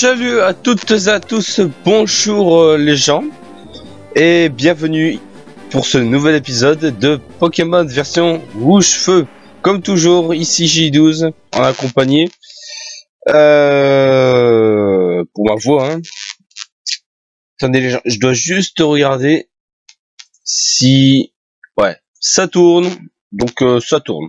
Salut à toutes et à tous, bonjour les gens, et bienvenue pour ce nouvel épisode de Pokémon version rouge-feu. Comme toujours, ici J12, en accompagné, pour ma voix, hein. Attendez les gens, je dois juste regarder si... Ouais, ça tourne, donc ça tourne.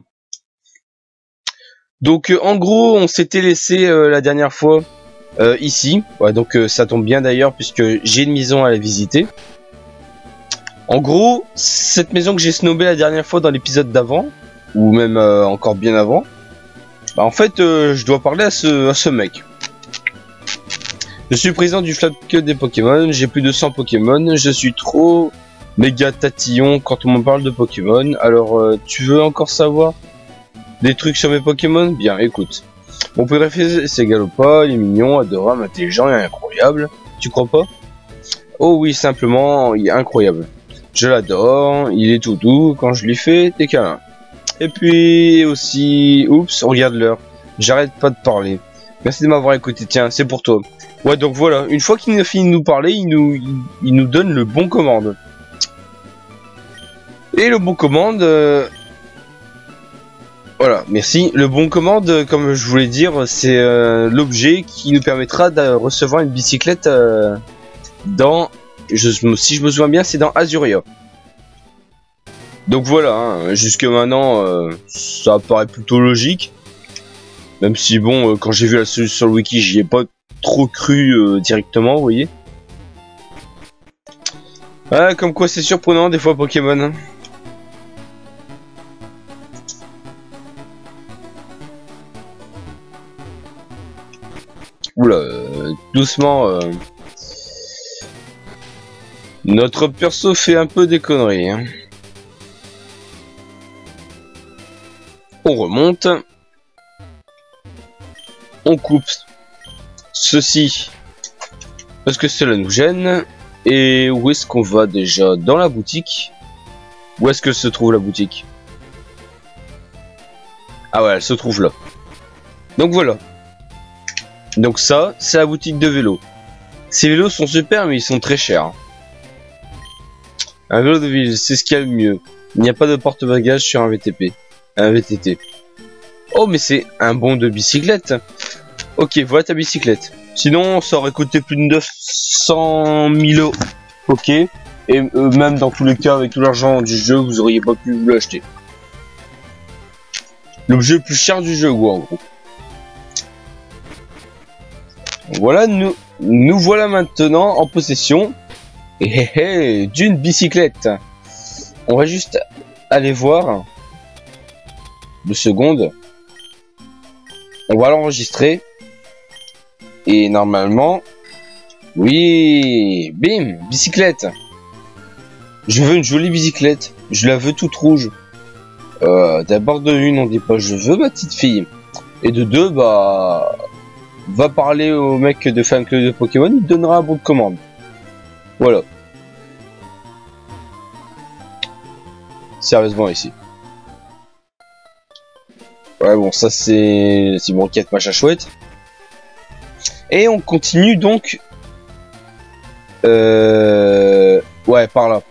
Donc en gros, on s'était laissé la dernière fois ici, ouais, donc ça tombe bien d'ailleurs puisque j'ai une maison à la visiter. En gros, cette maison que j'ai snobée la dernière fois dans l'épisode d'avant, ou même encore bien avant, bah en fait je dois parler à ce mec. Je suis président du Flat-Cut des Pokémon, j'ai plus de 100 Pokémon, je suis trop méga tatillon quand on me parle de Pokémon. Alors tu veux encore savoir des trucs sur mes Pokémon? Bien, écoute. Mon préféré c'est Galopa, il est mignon, adorable, intelligent et incroyable. Tu crois pas? Oh oui, simplement, il est incroyable. Je l'adore, il est tout doux quand je lui fais des câlins. Et puis aussi... Oups, regarde l'heure. J'arrête pas de parler. Merci de m'avoir écouté, tiens, c'est pour toi. Ouais, donc voilà, une fois qu'il a fini de nous parler, il nous donne le bon commande. Et le bon commande... Voilà, merci. Le bon commande, comme je voulais dire, c'est l'objet qui nous permettra de recevoir une bicyclette dans... si je me souviens bien, c'est dans Azuria. Donc voilà, hein, jusque maintenant, ça paraît plutôt logique. Même si bon, quand j'ai vu la solution sur le wiki, j'y ai pas trop cru directement, vous voyez. Ah, comme quoi c'est surprenant des fois Pokémon. Hein. Oula, doucement. Notre perso fait un peu des conneries. Hein. On remonte. On coupe ceci parce que cela nous gêne. Et où est-ce qu'on va déjà? Dans la boutique? Où est-ce que se trouve la boutique? Ah ouais, elle se trouve là. Donc voilà. Donc ça, c'est la boutique de vélos. Ces vélos sont super, mais ils sont très chers. Un vélo de ville, c'est ce qu'il y a de mieux. Il n'y a pas de porte-bagages sur un VTP. Un VTT. Oh, mais c'est un bon de bicyclette. Ok, voilà ta bicyclette. Sinon, ça aurait coûté plus de 900 000 euros. Ok. Et même dans tous les cas, avec tout l'argent du jeu, vous auriez pas pu vous l'acheter. L'objet le plus cher du jeu, quoi, en gros. Voilà, nous voilà maintenant en possession d'une bicyclette. On va juste aller voir 2 secondes. On va l'enregistrer. Et normalement, oui, bim, bicyclette. Je veux une jolie bicyclette. Je la veux toute rouge. D'abord de une, on dit pas je veux ma petite fille. Et de deux, bah... va parler au mec de fan club de Pokémon, il te donnera un bon de commande. Voilà. Sérieusement ici. Ouais bon ça c'est bon quête machin chouette. Et on continue donc. Ouais par là.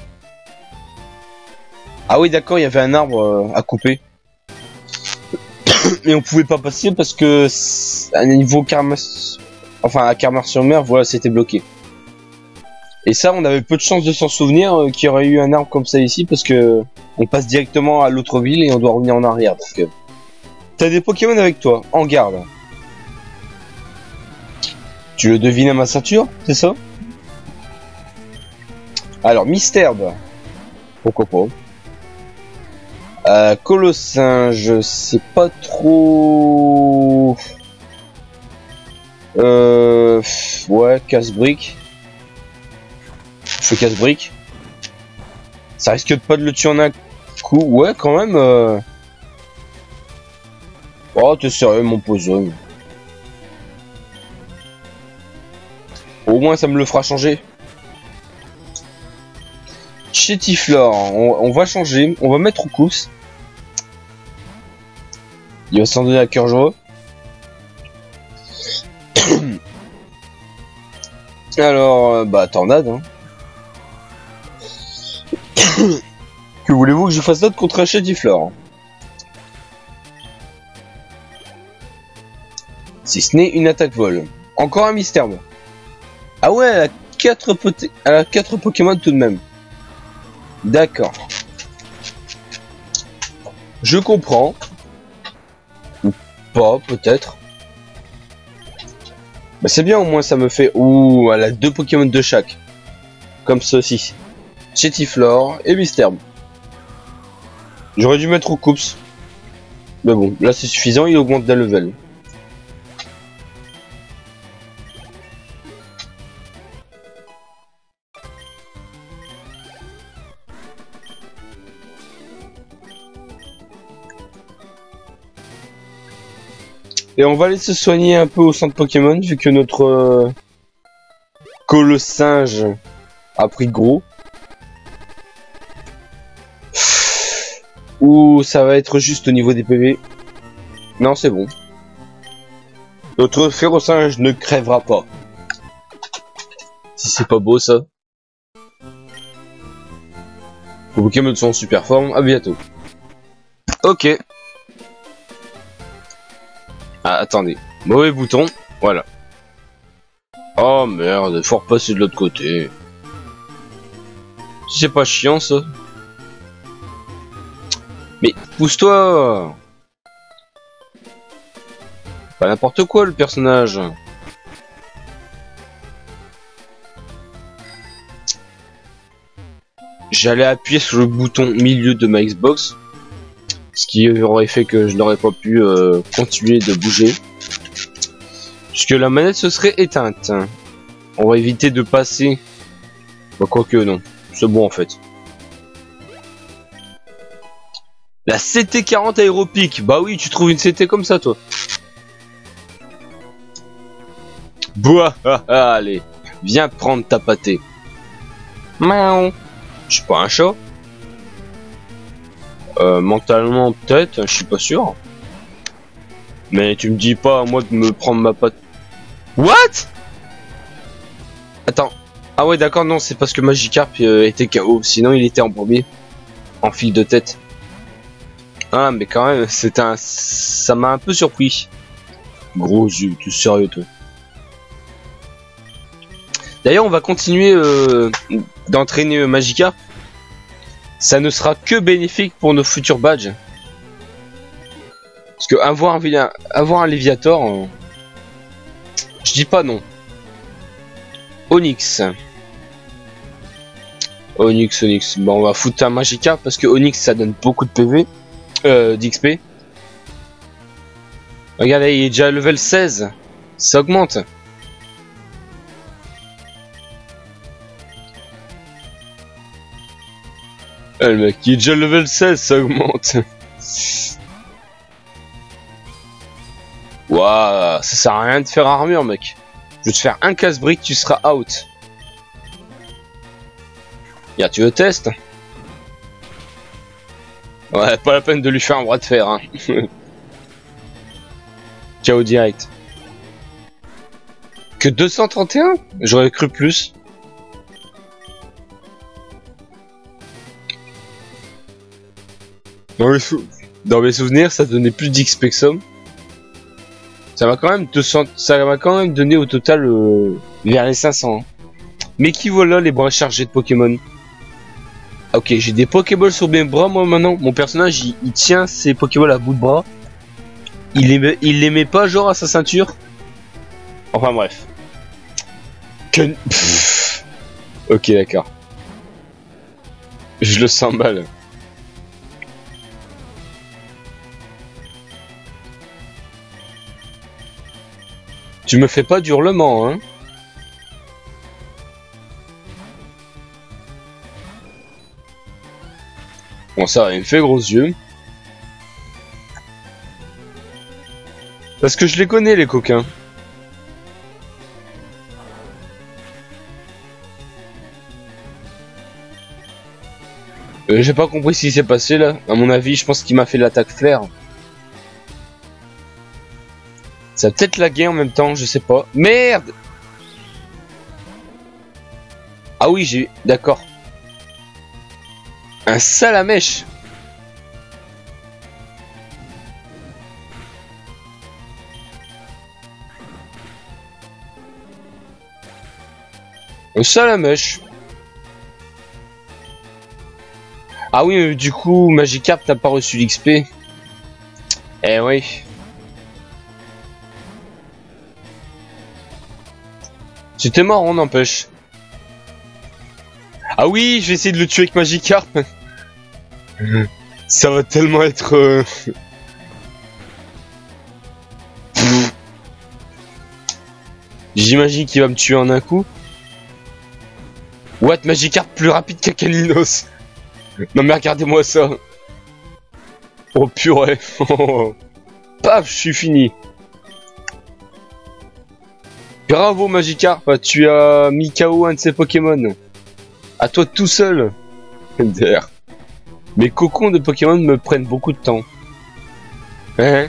Ah oui d'accord il y avait un arbre à couper. Mais on pouvait pas passer parce que à niveau à Carmar-sur-Mer, voilà, c'était bloqué. Et ça, on avait peu de chance de s'en souvenir qu'il y aurait eu un arbre comme ça ici parce que on passe directement à l'autre ville et on doit revenir en arrière. Donc, t'as des Pokémon avec toi, en garde. Tu le devines à ma ceinture, c'est ça? Alors, Mystherbe. Pourquoi pas? Colossinge, c'est pas trop... Ouais, casse-brique. Je fais casse-brique. Ça risque de pas de le tuer en un coup. Ouais, quand même. Oh, t'es sérieux, mon poison. Au moins, ça me le fera changer. Chétiflore, on va changer. On va mettre au course. Il va s'en donner à cœur joie. Alors, bah, tornade, hein. Que voulez-vous que je fasse d'autre contre un Chétiflore? Si ce n'est une attaque vol. Encore un mystère. Ah ouais, elle a 4 Pokémon tout de même. D'accord. Je comprends. Ou pas, peut-être. Bah c'est bien, au moins ça me fait... Ouh, elle a 2 Pokémon de chaque. Comme ceci. Chétiflore et Mystère. J'aurais dû mettre au Coups. Mais bon, là c'est suffisant, il augmente d'un level. Et on va aller se soigner un peu au centre Pokémon, vu que notre Colossinge a pris gros. Ou ça va être juste au niveau des PV. Non, c'est bon. Notre Férocinge ne crèvera pas. Si c'est pas beau ça. Les Pokémon sont en super forme, à bientôt. Ok. Ah, attendez. Mauvais bouton, voilà. Oh merde, faut repasser de l'autre côté. C'est pas chiant ça. Mais pousse-toi. Pas n'importe quoi le personnage. J'allais appuyer sur le bouton milieu de ma Xbox. Ce qui aurait fait que je n'aurais pas pu continuer de bouger. Puisque la manette se serait éteinte. On va éviter de passer. Bah, quoique non. C'est bon en fait. La CT40 Aéropic. Bah oui, tu trouves une CT comme ça toi. Boah, allez. Viens prendre ta pâtée. Miaou. Je suis pas un chat. Mentalement peut-être, je suis pas sûr. Mais tu me dis pas à moi de me prendre ma patte. What? Attends. Ah ouais d'accord, non, c'est parce que Magikarp était KO. Sinon il était en premier. En file de tête. Ah mais quand même, c'est un... ça m'a un peu surpris. Gros yeux, tout sérieux toi. D'ailleurs on va continuer d'entraîner Magikarp. Ça ne sera que bénéfique pour nos futurs badges. Parce que avoir un Léviator, je dis pas non. Onyx. Onyx. Bon, on va foutre un Magikarp parce que Onyx ça donne beaucoup de PV, d'XP. Regardez, il est déjà level 16. Ça augmente. Le mec, il est déjà level 16, ça augmente. Waouh, ça sert à rien de faire armure, mec. Je vais te faire un casse-brique, tu seras out. Y'a, tu veux test? Ouais, pas la peine de lui faire un bras de fer, hein. KO direct. Que 231? J'aurais cru plus. Dans mes souvenirs, ça donnait plus d'XP que ça. Ça m'a quand même donné au total vers les 500. Hein. Mais qui voilà les bras chargés de Pokémon. Ok, j'ai des Pokéballs sur mes bras moi maintenant. Mon personnage il tient ses Pokéballs à bout de bras. Il les met pas genre à sa ceinture. Enfin bref. Ok d'accord. Je le sens mal. Tu me fais pas d'hurlement, hein. Bon ça, il me fait gros yeux. Parce que je les connais les coquins. J'ai pas compris ce qui s'est passé là. À mon avis, je pense qu'il m'a fait l'attaque flair. Ça a peut-être lagué en même temps, je sais pas. Merde! Ah oui, j'ai... D'accord. Un Salamèche. Un Salamèche. Ah oui, mais du coup, Magikarp n'a pas reçu l'XP. Eh oui. C'était marrant, n'empêche. Ah oui, je vais essayer de le tuer avec Magikarp. Ça va tellement être... J'imagine qu'il va me tuer en un coup. What, Magikarp plus rapide qu'Akalinos. Non mais regardez-moi ça. Oh purée. Paf, je suis fini. Bravo Magikarp, tu as mis KO un de ses Pokémon. À toi tout seul. D'ailleurs. Mes cocons de Pokémon me prennent beaucoup de temps. Hein?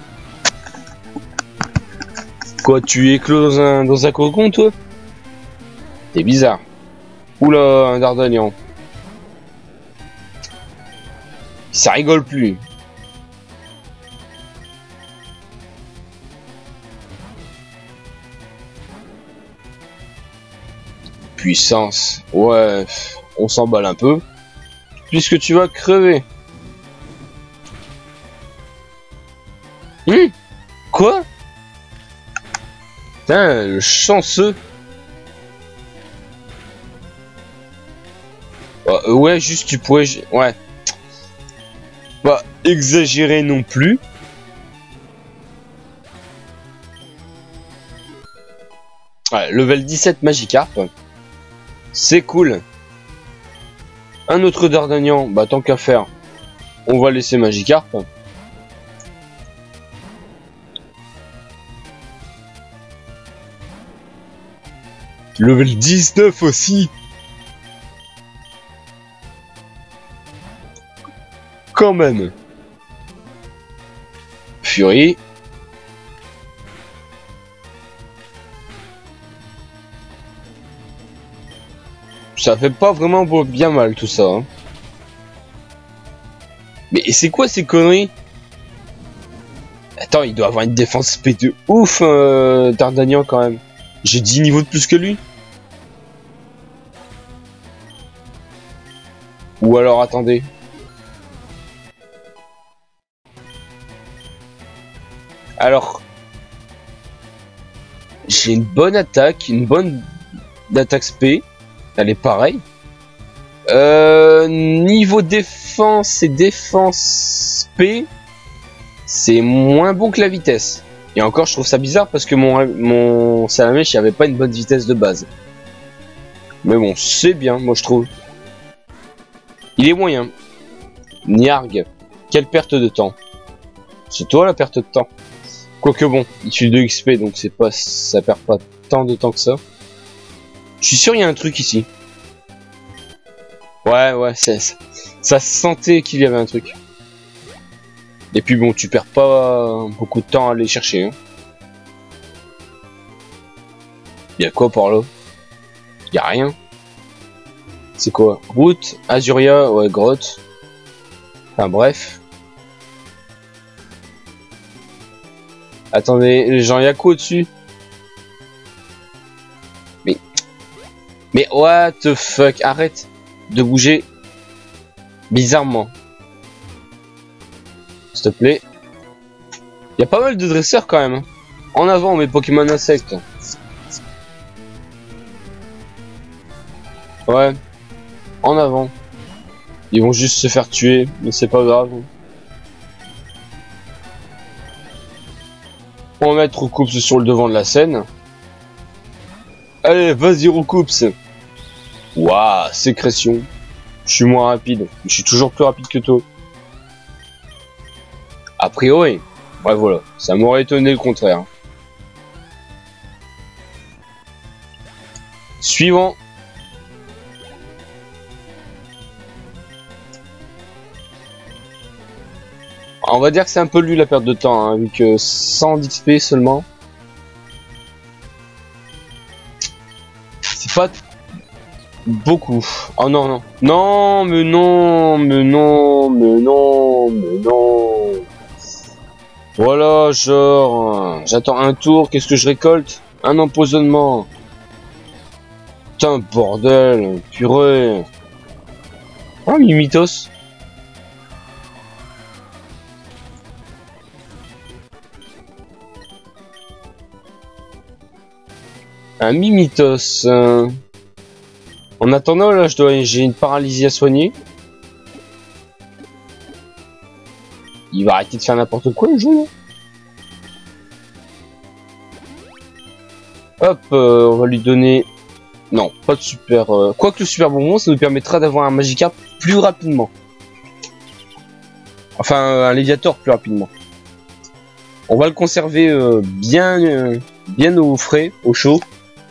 Quoi, tu éclos dans un cocon, toi? T'es bizarre. Oula, un Dardanian. Ça rigole plus. Puissance. Ouais, on s'emballe un peu. Puisque tu vas crever. Quoi? Putain, le chanceux. Ouais, juste tu pourrais... Ouais. Pas exagérer non plus. Ouais, level 17 Magikarp. C'est cool. Un autre Dardanian, bah tant qu'à faire, on va laisser Magikarp. Level 19 aussi. Quand même. Fury. Ça fait pas vraiment bien mal tout ça. Hein. Mais c'est quoi ces conneries? Attends, il doit avoir une défense SP de ouf, Dardanian quand même. J'ai 10 niveaux de plus que lui. Ou alors attendez. Alors, j'ai une bonne attaque, une bonne attaque SP. Elle est pareille. Niveau défense et défense P, c'est moins bon que la vitesse. Et encore, je trouve ça bizarre parce que mon Salamèche, il n'y avait pas une bonne vitesse de base. Mais bon, c'est bien, moi je trouve. Il est moyen. Niarg, quelle perte de temps. C'est toi la perte de temps. Quoique bon, il tue 2 XP, donc c'est pas, ça perd pas tant de temps que ça. Je suis sûr il y a un truc ici. Ouais, ça sentait qu'il y avait un truc. Et puis bon, tu perds pas beaucoup de temps à aller chercher. Hein. Y a quoi par là? Y a rien. C'est quoi? Route, Azuria, ouais, grotte. Enfin bref. Attendez, les gens, y a quoi au-dessus? Mais what the fuck, arrête de bouger bizarrement. S'il te plaît. Il y a pas mal de dresseurs quand même. Hein. En avant mes Pokémon insectes. Ouais. En avant. Ils vont juste se faire tuer, mais c'est pas grave. On va mettre Roucoups sur le devant de la scène. Allez, vas-y Roucoups. Waouh, sécrétion. Je suis moins rapide. Je suis toujours plus rapide que toi. A priori. Ouais, voilà. Ça m'aurait étonné le contraire. Suivant. On va dire que c'est un peu lui la perte de temps, hein, vu que 100 d'XP seulement. C'est pas... beaucoup. Oh non, non. Non, mais non, mais non, mais non, mais non. Voilà, genre, j'attends un tour, qu'est-ce que je récolte? Un empoisonnement. Putain, bordel, purée. Oh, Mimitos. Un Mimitos. En attendant, là, j'ai une paralysie à soigner. Il va arrêter de faire n'importe quoi, le jeu, là. Hop, on va lui donner... Non, pas de super... Quoique le super bonbon, ça nous permettra d'avoir un Magikarp plus rapidement. Enfin, un Léviator plus rapidement. On va le conserver bien au frais, au chaud.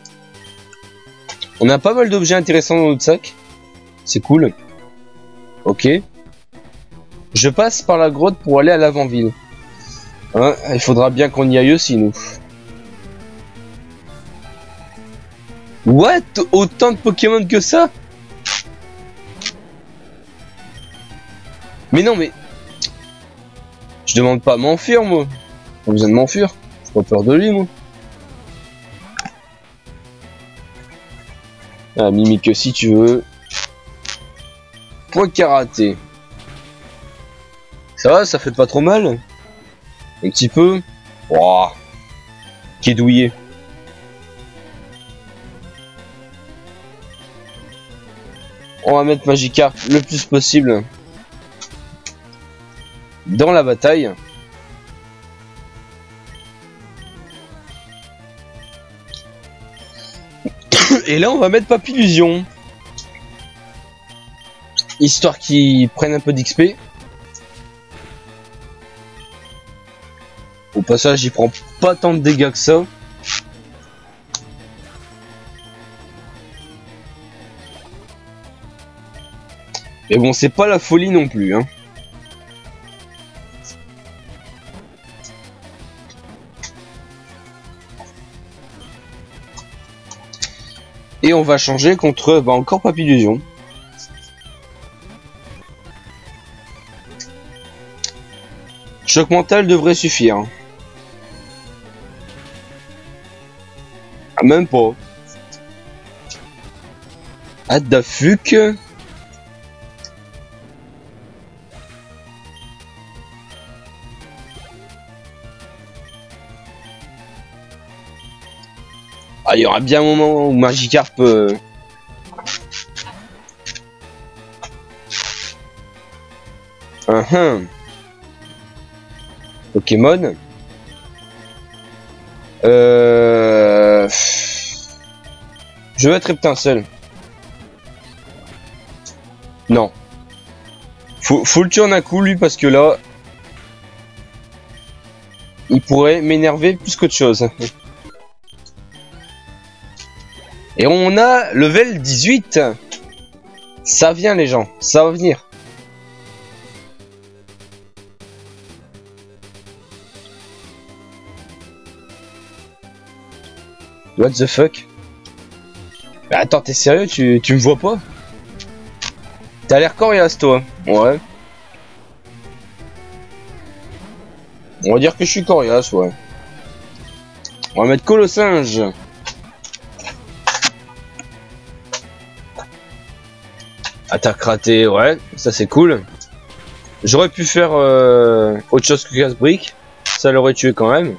On a pas mal d'objets intéressants dans notre sac. C'est cool. Ok. Je passe par la grotte pour aller à l'avant-ville. Hein, il faudra bien qu'on y aille aussi, nous. What? Autant de Pokémon que ça? Mais non, mais... Je demande pas à m'enfuir, moi. Pas besoin de m'enfuir. J'ai pas peur de lui, moi. Ah, Mimique, si tu veux. Point karaté. Ça va, ça fait pas trop mal. Un petit peu. Wouah. Qui est douillé. On va mettre Magikarp le plus possible dans la bataille. Et là, on va mettre Papillusion. Histoire qu'ils prennent un peu d'XP. Au passage, il prend pas tant de dégâts que ça. Mais bon, c'est pas la folie non plus, hein. Et on va changer contre encore Papillusion. Choc mental devrait suffire. Ah, même pas. Adafuk. Ah, il y aura bien un moment où Magikarp Pokémon. Je vais être Reptincelle. Non. Faut le tuer en un coup, lui, parce que là... Il pourrait m'énerver plus qu'autre chose. Et on a level 18. Ça vient, les gens. Ça va venir. What the fuck? Mais attends, t'es sérieux? Tu me vois pas? T'as l'air coriace, toi. Ouais. On va dire que je suis coriace, ouais. On va mettre Colossinge. Attaque ratée, ouais, ça c'est cool. J'aurais pu faire autre chose que casse-brique. Ça l'aurait tué quand même.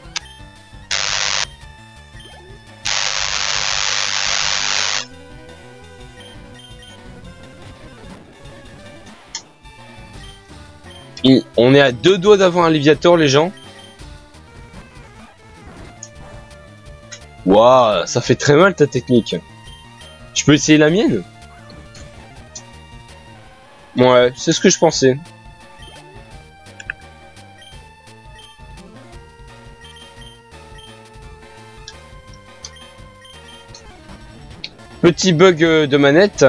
On est à 2 doigts d'avoir un Léviator, les gens. Waouh, ça fait très mal ta technique. Je peux essayer la mienne? Ouais, c'est ce que je pensais. Petit bug de manette.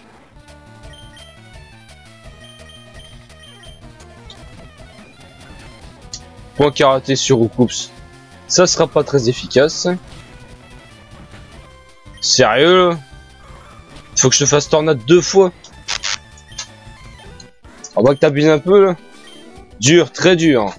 Point karaté sur Roucoups. Ça sera pas très efficace. Sérieux? Faut que je te fasse tornade 2 fois. On voit que t'abuses un peu là. Dur, très dur.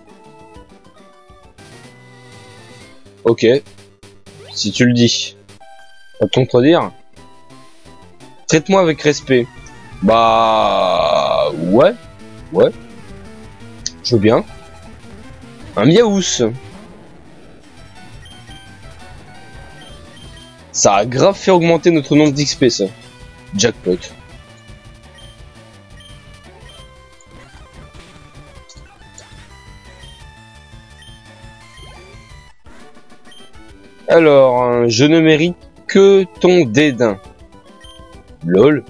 Ok. Si tu le dis. Pas te contredire. Traite-moi avec respect. Bah... Ouais. Ouais. Je veux bien. Un miaous. Ça a grave fait augmenter notre nombre d'XP, ça. Jackpot. Alors, je ne mérite que ton dédain. Lol.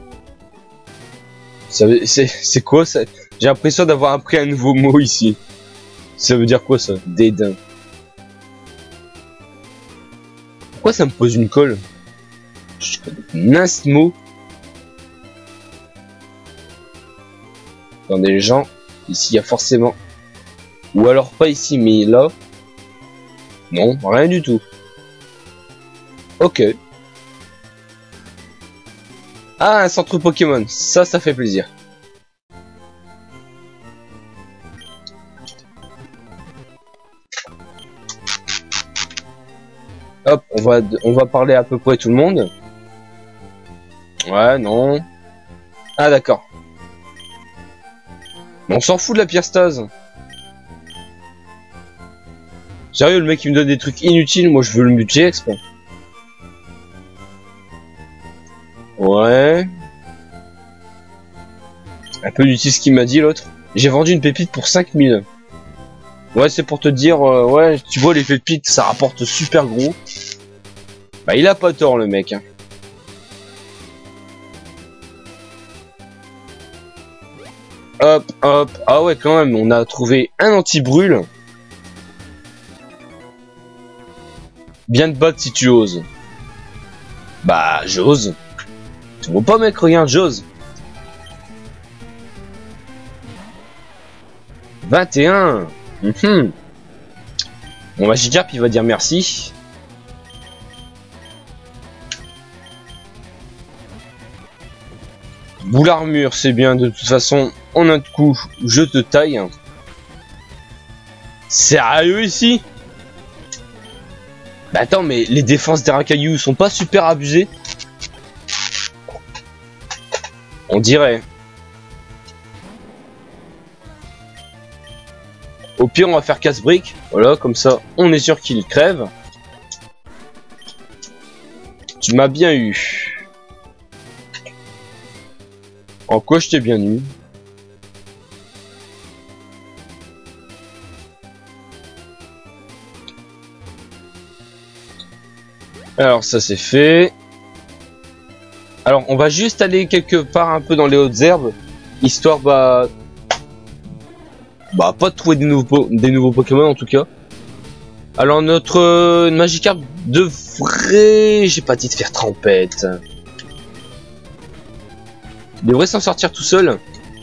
C'est quoi ça? J'ai l'impression d'avoir appris un nouveau mot ici. Ça veut dire quoi ça? Dédain. Pourquoi ça me pose une colle? Je connais un mot. Attendez les gens. Ici il y a forcément. Ou alors pas ici mais là. Non, rien du tout. Ok. Ah, un centre Pokémon. Ça fait plaisir. Hop, on va parler à peu près tout le monde. Ouais, non. Ah, d'accord. On s'en fout de la pierre stase. Sérieux, le mec il me donne des trucs inutiles, moi je veux le multi exp. Ouais. Un peu d'utile ce qu'il m'a dit l'autre. J'ai vendu une pépite pour 5000. Ouais, c'est pour te dire, ouais, tu vois les pépites, ça rapporte super gros. Bah il a pas tort le mec. Hein. Hop, hop. Ah ouais, quand même, on a trouvé un anti-brûle. Bien te battre si tu oses. Bah, j'ose. Tu vois pas, mec, regarde, j'ose. 21. Mon Magikarp, il va dire merci. Boule armure, c'est bien, de toute façon, en un coup, je te taille. Sérieux ici? Bah attends, mais les défenses des racailloux sont pas super abusées? On dirait. Au pire, on va faire casse-brique. Voilà, comme ça, on est sûr qu'il crève. Tu m'as bien eu. En quoi je t'ai bien eu? Alors ça c'est fait. Alors on va juste aller quelque part un peu dans les hautes herbes, histoire bah pas de trouver des nouveaux Pokémon en tout cas. Alors notre Magikarp devrait, j'ai pas dit de faire trempette. Il devrait s'en sortir tout seul.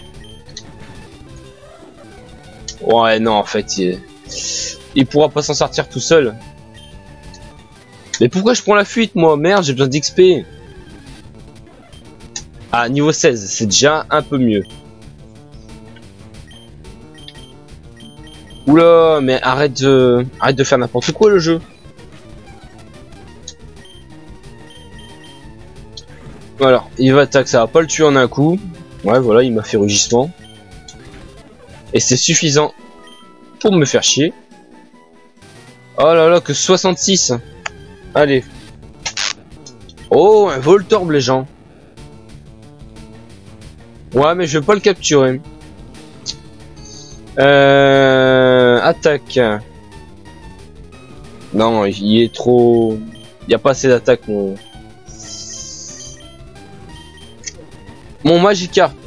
Ouais non en fait il pourra pas s'en sortir tout seul. Mais pourquoi je prends la fuite moi? Merde, j'ai besoin d'XP. Ah, niveau 16, c'est déjà un peu mieux. Oula, mais arrête de faire n'importe quoi le jeu. Alors, il va attaquer, ça va pas le tuer en un coup. Ouais, voilà, il m'a fait rugissement. Et c'est suffisant pour me faire chier. Oh là là, que 66. Allez. Oh, un Voltorb, les gens. Ouais, mais je vais pas le capturer. Attaque. Non, il est trop... Il n'y a pas assez d'attaque, mon Magikarp.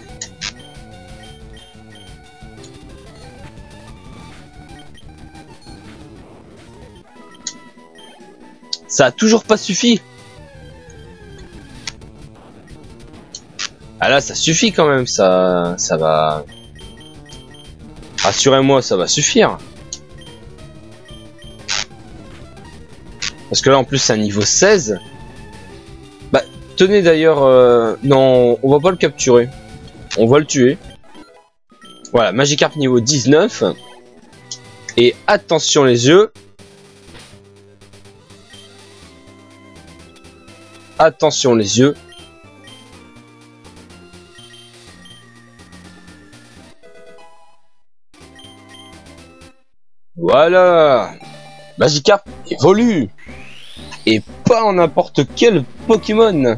Ça a toujours pas suffi. Ah là, ça suffit quand même, ça va... Rassurez-moi, ça va suffire. Parce que là, en plus, c'est un niveau 16. Bah, tenez d'ailleurs, non, on va pas le capturer. On va le tuer. Voilà, Magikarp niveau 19. Et attention les yeux. Attention les yeux. Voilà. Magikarp évolue. Et pas en n'importe quel Pokémon.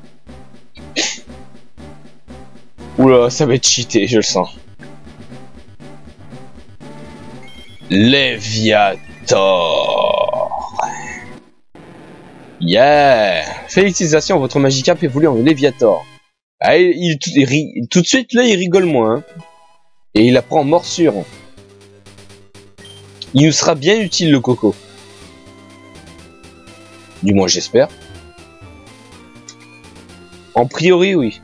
Oula, ça va être cheaté, je le sens. Léviator. Yeah. Félicitations, votre Magikarp évolue en Léviator. Ah, tout de suite, là, il rigole moins. Hein. Et il apprend morsure. Il nous sera bien utile, le coco. Du moins, j'espère. En priori, oui.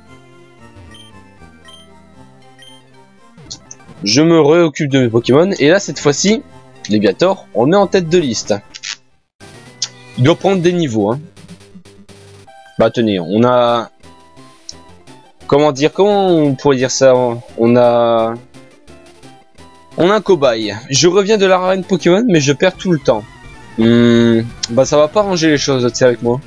Je me réoccupe de mes Pokémon. Et là, cette fois-ci, Léviator, on le met en tête de liste. Il doit prendre des niveaux. Hein. Bah, tenez, on a... Comment on pourrait dire ça? On a un cobaye. Je reviens de l'arène Pokémon, mais je perds tout le temps. Bah, ça va pas ranger les choses, tu sais, avec moi.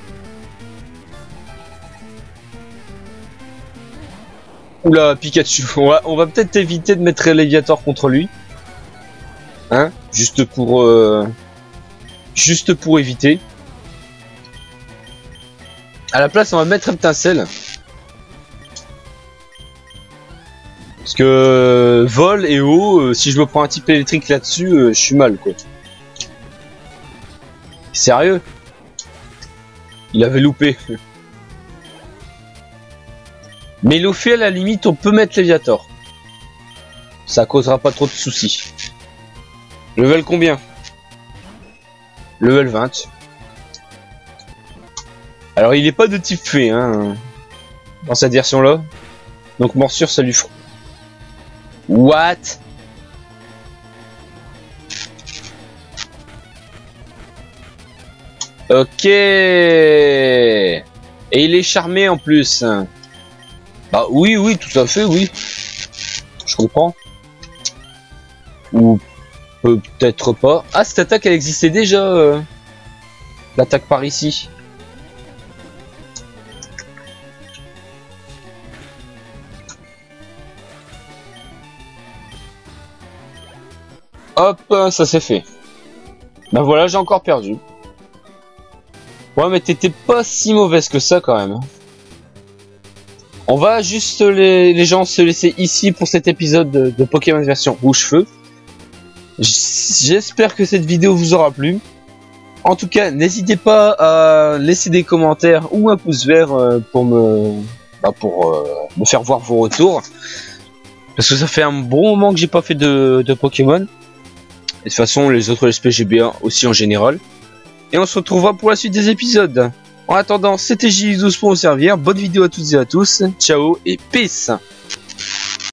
Oula, Pikachu. On va peut-être éviter de mettre Léviator contre lui. Hein? Juste pour éviter. À la place, on va mettre Étincelle. Parce que vol et eau, si je me prends un type électrique là-dessus, je suis mal, quoi. Sérieux? Il avait loupé. Mais Lofé, à la limite, on peut mettre Léviator. Ça causera pas trop de soucis. Level combien? Level 20. Alors, il est pas de type fée, hein, dans cette version-là. Donc, morsure, ça lui fera. What? Ok. Et il est charmé en plus. Bah oui, tout à fait, oui. Je comprends. Ou peut-être pas. Ah, cette attaque, elle existait déjà. L'attaque par ici. Hop, ça s'est fait. Bah voilà, j'ai encore perdu. Ouais, mais t'étais pas si mauvaise que ça quand même. On va juste les gens se laisser ici pour cet épisode de Pokémon version rouge-feu. J'espère que cette vidéo vous aura plu. En tout cas, n'hésitez pas à laisser des commentaires ou un pouce vert pour me faire voir vos retours. Parce que ça fait un bon moment que j'ai pas fait de Pokémon. Et de toute façon, les autres SPGB1 aussi en général. Et on se retrouvera pour la suite des épisodes. En attendant, c'était J12 pour vous servir. Bonne vidéo à toutes et à tous. Ciao et peace.